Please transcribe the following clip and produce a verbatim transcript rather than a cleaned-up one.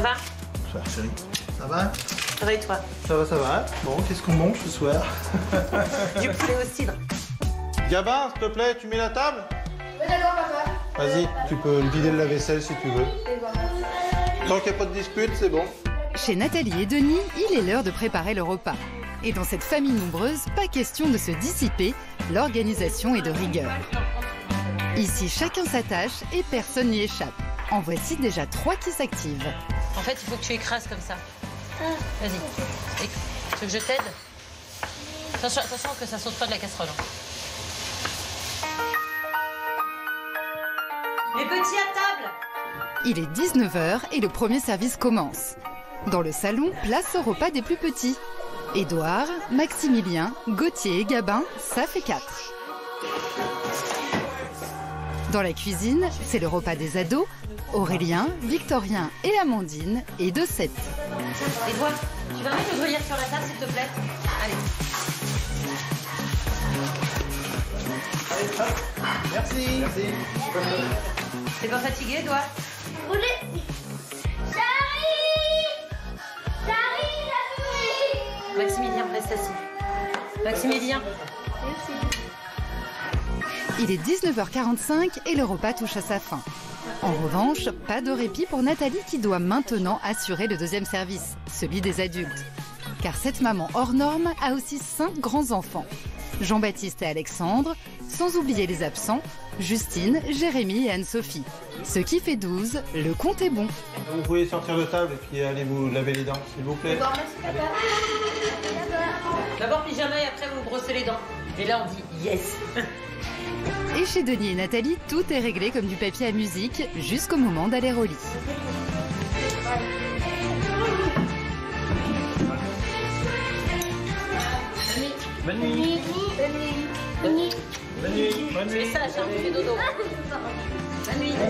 va? Bonsoir chérie. Ça va? Ça va et toi? Ça va, ça va. Bon, qu'est-ce qu'on mange ce soir? Du poulet au cidre. Gabin, s'il te plaît, tu mets la table? Oui, d'accord, papa. Vas-y, tu peux vider le lave-vaisselle si tu veux. Tant qu'il n'y a pas de dispute, c'est bon. Chez Nathalie et Denis, il est l'heure de préparer le repas. Et dans cette famille nombreuse, pas question de se dissiper, l'organisation est de rigueur. Ici, chacun s'attache et personne n'y échappe. En voici déjà trois qui s'activent. En fait, il faut que tu écrases comme ça. Vas-y. Et... Tu veux que je t'aide? Attention, attention que ça saute pas de la casserole. Les petits à table! Il est dix-neuf heures et le premier service commence. Dans le salon, place au repas des plus petits. Édouard, Maximilien, Gauthier et Gabin, ça fait quatre. Dans la cuisine, c'est le repas des ados, Aurélien, Victorien et Amandine, et de sept. Édouard, tu vas mettre le gruyère sur la table, s'il te plaît? Allez. Allez, hop. Merci. Merci. T'es pas fatigué, Édouard? J'arrive! J'arrive, j'arrive! Maximilien, reste assis. Maximilien. Il est dix-neuf heures quarante-cinq et le repas touche à sa fin. En revanche, pas de répit pour Nathalie qui doit maintenant assurer le deuxième service, celui des adultes. Car cette maman hors norme a aussi cinq grands-enfants. Jean-Baptiste et Alexandre, sans oublier les absents, Justine, Jérémy et Anne-Sophie. Ce qui fait douze, le compte est bon. Vous pouvez sortir de table et puis aller vous laver les dents, s'il vous plaît. D'accord, merci, papa. D'abord pyjama et après vous brossez les dents. Et là, on dit yes. Et chez Denis et Nathalie, tout est réglé comme du papier à musique jusqu'au moment d'aller au lit. Bonne nuit. Bonne nuit. Bonne nuit. Bonne Tu nuit. es sage, hein, tu fais dodo. Bonne nuit.